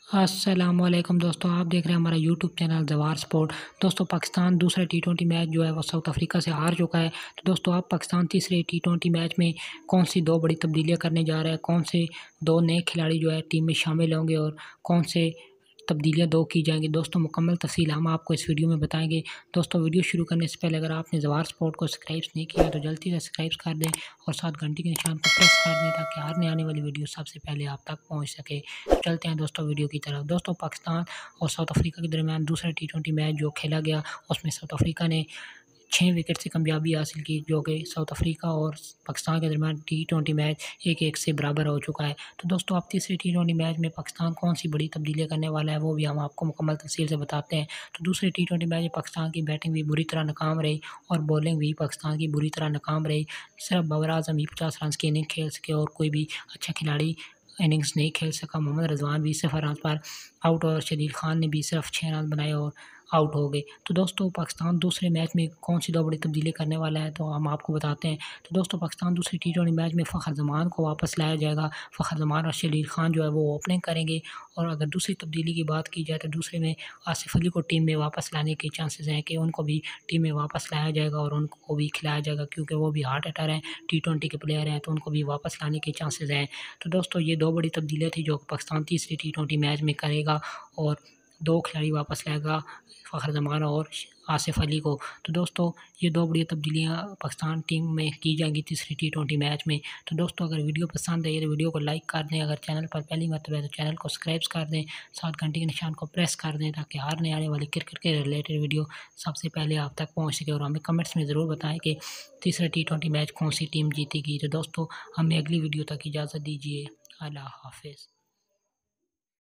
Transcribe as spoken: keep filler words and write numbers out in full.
अस्सलामुअलैकुम दोस्तों, आप देख रहे हैं हमारा यूट्यूब चैनल जवार स्पोर्ट। दोस्तों, पाकिस्तान दूसरा टी ट्वेंटी मैच जो है वो साउथ अफ्रीका से हार चुका है। तो दोस्तों, आप पाकिस्तान तीसरे टी ट्वेंटी मैच में कौन सी दो बड़ी तब्दीलियां करने जा रहा है, कौन से दो नए खिलाड़ी जो है टीम में शामिल होंगे और कौन से तब्दीलियां दो की जाएंगी, दोस्तों मुकम्मल तफसील हम आपको इस वीडियो में बताएंगे। दोस्तों, वीडियो शुरू करने से पहले अगर आपने जवार स्पोर्ट को सब्सक्राइब नहीं किया तो जल्दी से सब्सक्राइब कर दें और साथ घंटी के निशान को प्रेस कर दें ताकि आने आने वाली वीडियो सबसे पहले आप तक पहुंच सके। तो चलते हैं दोस्तों वीडियो की तरफ। दोस्तों, पाकिस्तान और साउथ अफ्रीका के दरमियान दूसरा टी ट्वेंटी मैच जो खेला गया उसमें साउथ अफ्रीका ने छः विकेट से कामयाबी हासिल की, जो कि साउथ अफ्रीका और पाकिस्तान के दरमियान टी ट्वेंटी मैच एक एक से बराबर हो चुका है। तो दोस्तों, अब तीसरे टी ट्वेंटी मैच में पाकिस्तान कौन सी बड़ी तब्दीलियां करने वाला है वो भी हम आपको मुकम्मल तफसील से बताते हैं। तो दूसरे टी ट्वेंटी मैच में पाकिस्तान की बैटिंग भी बुरी तरह नाकाम रही और बॉलिंग भी पाकिस्तान की बुरी तरह नाकाम रही। सिर्फ बाबर आजम ही पचास रन की इनिंग खेल सके और कोई भी अच्छा खिलाड़ी इनिंग्स नहीं खेल सका। मोहम्मद रिजवान भी सिफर रन पर आउट और शदील खान ने भी सिर्फ छः रन बनाए और आउट हो गए। तो दोस्तों, पाकिस्तान दूसरे मैच में कौन सी दो बड़ी तब्दीली करने वाला है तो हम आपको बताते हैं। तो दोस्तों, पाकिस्तान दूसरे टी ट्वेंटी मैच में फ़खर जमान को वापस लाया जाएगा। फ़खर जमान और शदील खान जो है वो ओपनिंग करेंगे। और अगर दूसरी तब्दीली की बात की जाए तो दूसरे में आसिफ अली को टीम में वापस लाने के चांसेस हैं कि उनको भी टीम में वापस लाया जाएगा और उनको भी खिलाया जाएगा, क्योंकि वो भी हार्ट अटैकर हैं, टी ट्वेंटी के प्लेयर हैं, तो उनको भी वापस लाने के चांसेस हैं। तो दोस्तों, ये दो बड़ी तब्दीलियाँ थी जो पाकिस्तान तीसरी टी ट्वेंटी मैच में करेगा और दो खिलाड़ी वापस लाएगा, फ़खर जमान और आसिफ अली को। तो दोस्तों, ये दो बड़ी तब्दीलियाँ पाकिस्तान टीम में की जाएंगी तीसरी टी ट्वेंटी मैच में। तो दोस्तों, अगर वीडियो पसंद आई तो वीडियो को लाइक कर दें, अगर चैनल पर पहली मरतबा है तो चैनल को सब्सक्राइब कर दें, साथ घंटी के निशान को प्रेस कर दें ताकि हर नए आने वाली क्रिकेट के रिलेटेड वीडियो सबसे पहले आप तक पहुँच सके। और हमें कमेंट्स में ज़रूर बताएँ कि तीसरा टी ट्वेंटी मैच कौन सी टीम जीतेगी। तो दोस्तों, हमें अगली वीडियो तक इजाज़त दीजिए। अल्लाह हाफ़िज़।